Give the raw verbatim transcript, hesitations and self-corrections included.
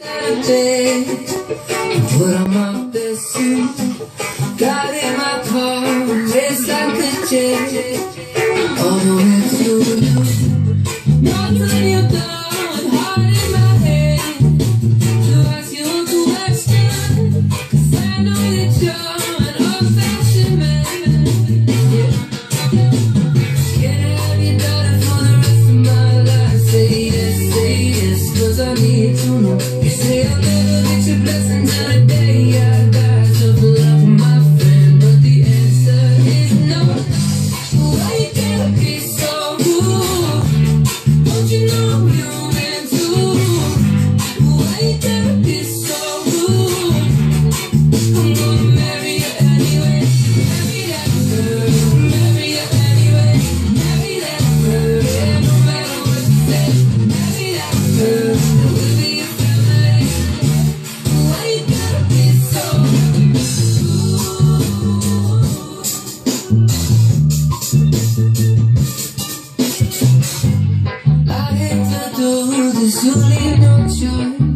Put on my best suit, got in my car, raced like a jet, all the way to you. Nothing you've done, heart in my head, to ask you to question, 'cause I know that you're an old-fashioned man. Can I have your daughter for the rest of my life? Say yes, say yes, 'cause I need to know. You say I'll never get your blessing till the day I die. Tough love, my friend, but the answer is no. Why you gotta be so rude? Don't you know I'm human too? Why you gotta be so rude? I'm gonna marry you anyway. Marry that girl, marry you anyway. Marry that girl, yeah, no matter what you say. Marry that girl, and we'll be a family. Why you gotta be so rude? I hate to do this, you leave no choice.